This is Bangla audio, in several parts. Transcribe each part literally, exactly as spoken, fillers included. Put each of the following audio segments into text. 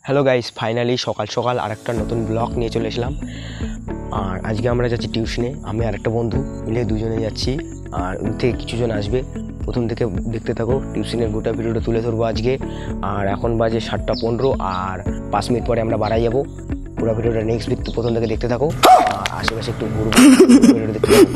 হ্যালো গাইস, ফাইনালি সকাল সকাল আরেকটা নতুন ব্লগ নিয়ে চলে এসলাম। আর আজকে আমরা যাচ্ছি টিউশনে। আমি আর একটা বন্ধু মিলে দুজনে যাচ্ছি, আর ওর থেকে কিছুজন আসবে। প্রথম থেকে দেখতে থাকো, টিউশনের গোটা ভিডিওটা তুলে ধরবো আজকে। আর এখন বাজে সাতটা পনেরো, আর পাঁচ মিনিট পরে আমরা বাড়াই যাবো। পুরো ভিডিওটা নেক্সট উইক প্রথম থেকে দেখতে থাকো, আর আশেপাশে একটু ঘুরবো, ভিডিওটা দেখতে থাকো।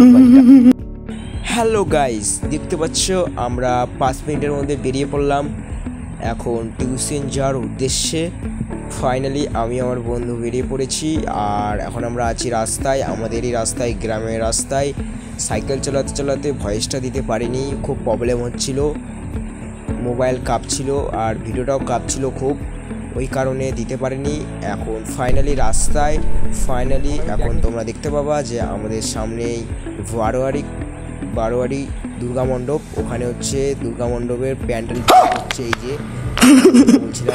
হ্যালো গাইস, দেখতে পাচ্ছ আমরা পাঁচ মিনিটের মধ্যে বেরিয়ে পড়লাম এখন টিউশন যাওয়ার উদ্দেশ্যে। ফাইনালি আমি আমার বন্ধু বেরিয়ে পড়েছি, আর এখন আমরা আছি রাস্তায়, আমাদেরই রাস্তায়, গ্রামের রাস্তায়। সাইকেল চালাতে চালাতে ভয়েসটা দিতে পারিনি, খুব প্রবলেম হচ্ছিল, মোবাইল কাঁপছিল আর ভিডিওটাও কাঁপছিল খুব, ওই কারণে দিতে পারিনি। এখন ফাইনালি রাস্তায়, ফাইনালি এখন তোমরা দেখতে পাবা যে আমাদের সামনেই বারোয়ারি বারোয়ারি দুর্গা মণ্ডপ। ওখানে হচ্ছে দুর্গা মণ্ডপের প্যান্ডেল হচ্ছে, এই যে বলছিলাম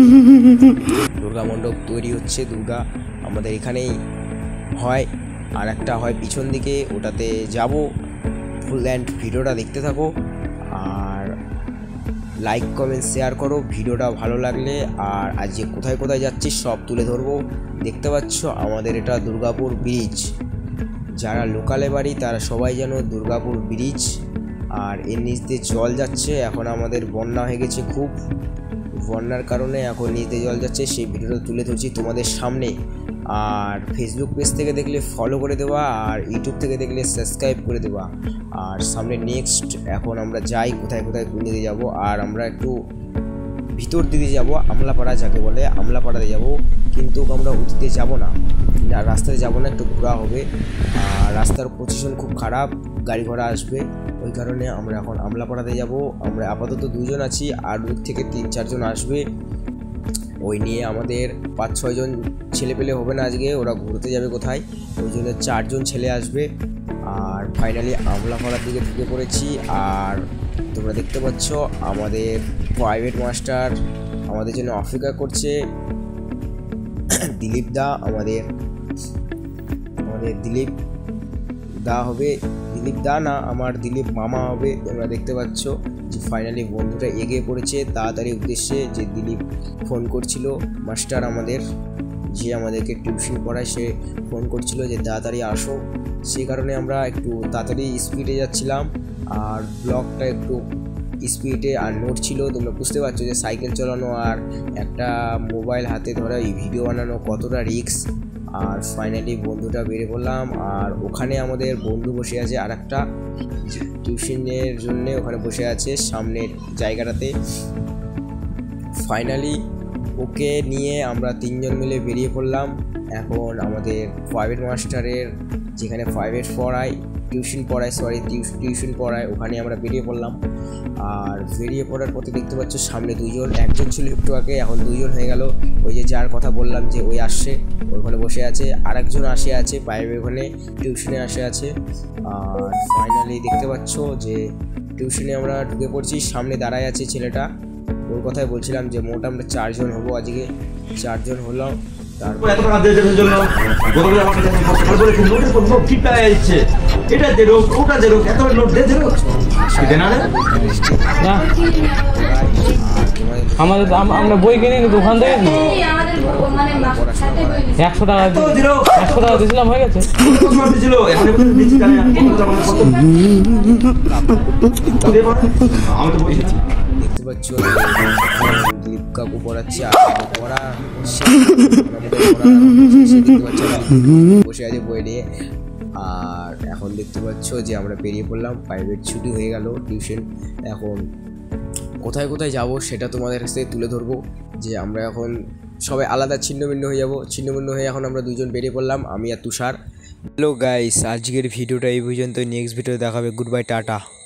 দুর্গা মণ্ডপ তৈরি হচ্ছে। দুর্গা আমাদের এখানেই হয়, আর একটা হয় পিছন দিকে, ওটাতে যাব। ফুল অ্যান্ড ভিডিওটা দেখতে থাকো, আর লাইক কমেন্ট শেয়ার করো ভিডিওটা ভালো লাগলে। আর আজকে কোথায় কোথায় যাচ্ছি সব তুলে ধরবো। দেখতে পাচ্ছ আমাদের এটা দুর্গাপুর ব্রিজ, যারা লোকালে বাড়ি তারা সবাই জানো দুর্গাপুর ব্রিজ। আর এর নিচ দিয়ে জল যাচ্ছে, এখন আমাদের বন্যা হয়ে গেছে খুব, বন্যার কারণে এখন নিচ দিয়ে জল যাচ্ছে, সেই ভিডিওটা তুলে ধরছি তোমাদের সামনে। আর ফেসবুক পেজ থেকে দেখলে ফলো করে দেওয়া, আর ইউটিউব থেকে দেখলে সাবস্ক্রাইব করে দেওয়া। আর সামনে নেক্সট এখন আমরা যাই কোথায় কোথায় কোন দিকে যাবো। আর আমরা একটু ভিতর দিকে যাব, আমলাপাড়া যাকে বলে, আমলাপাড়াতে যাব, কিন্তু আমরা উঠিতে যাব না, রাস্তাতে যাব না, একটু ঘোরা হবে। আর রাস্তার পজিশন খুব খারাপ, গাড়ি ঘোড়া আসবে, ওই কারণে আমরা এখন আমলাপাড়াতে যাব। আমরা আপাতত দুজন আছি, আর দূর থেকে তিন চারজন আসবে, ওই নিয়ে আমাদের পাঁচ ছয়জন ছেলে পেলে হবে না আজকে, ওরা ঘুরতে যাবে কোথায়, ওই জন্য চারজন ছেলে আসবে। আর ফাইনালি আমলাপাড়ার দিকে ঢুকে পড়েছি। আর তোমরা দেখতে পাচ্ছ আমাদের প্রাইভেট মাস্টার আমাদের জন্য অপেক্ষা করছে, দিলীপ দা, আমাদের আমাদের দিলীপ দা হবে, দিলীপ দা না, আমার দিলীপ মামা হবে। তোমরা দেখতে পাচ্ছ যে ফাইনালি বন্ধুটা এগিয়ে পড়েছে তাড়াতাড়ি উদ্দেশ্যে, যে দিলীপ ফোন করছিল মাস্টার আমাদের, যে আমাদেরকে টিউশন পড়ায়, সে ফোন করছিল যে তাড়াতাড়ি আসো। সেই কারণে আমরা একটু তাড়াতাড়ি স্পিডে যাচ্ছিলাম, আর ব্লগটা একটু স্পিডে আর নোট ছিল। তোমরা বুঝতে পারছো যে সাইকেল চালানো আর একটা মোবাইল হাতে ধরা এই ভিডিও বানানো কতটা রিস্ক। আর ফাইনালি বন্ধুটা বেরিয়ে পড়লাম, আর ওখানে আমাদের বন্ধু বসে আছে আর একটা টিউশনের জন্যে, ওখানে বসে আছে সামনের জায়গাটাতে। ফাইনালি ওকে নিয়ে আমরা তিনজন মিলে বেরিয়ে পড়লাম এখন আমাদের প্রাইভেট মাস্টারের, যেখানে প্রাইভেট পড়ায়, টিউশন পড়ায়, সরি টিউশন পড়ায়, ওখানে আমরা বেরিয়ে পড়লাম। আর বেরিয়ে পড়ার পথে দেখতে পাচ্ছ সামনে দুইজন, একজন ছিল একটু আগে, এখন দুইজন হয়ে গেল। ওই যে যার কথা বললাম যে ওই আসছে, ওখানে বসে আছে, আর একজন আসে আছে প্রাইভেট, ওখানে টিউশনে আসে আছে। আর ফাইনালি দেখতে পাচ্ছ যে টিউশনে আমরা ঢুকে পড়ছি, সামনে দাঁড়ায় আছে ছেলেটা, ওর কথাই বলছিলাম যে মোট আমরা চারজন হবো আজকে, চারজন হলাম। তারপর আমাদের আমরা বই কিনে দোকান থেকে একশো টাকা একশো টাকা দিয়েছিলাম, হয়ে গেছে। দেখতে পাচ্ছ দিলীপ কাকু পড়াচ্ছে, আর পড়া বসে আছে বই নিয়ে। আর এখন দেখতে পাচ্ছ যে আমরা বেরিয়ে পড়লাম, প্রাইভেট ছুটি হয়ে গেল টিউশন। এখন কোথায় কোথায় যাব সেটা তোমাদের কাছে তুলে ধরবো, যে আমরা এখন সবাই আলাদা ছিন্ন ভিন্ন হয়ে যাবো, ছিন্ন ভিন্ন হয়ে এখন আমরা দুজন বেরিয়ে পড়লাম, আমি আর তুষার। হ্যালো গাইস, আজকের ভিডিওটা এই পর্যন্ত, নেক্সট ভিডিও দেখাবে। Good bye, tata.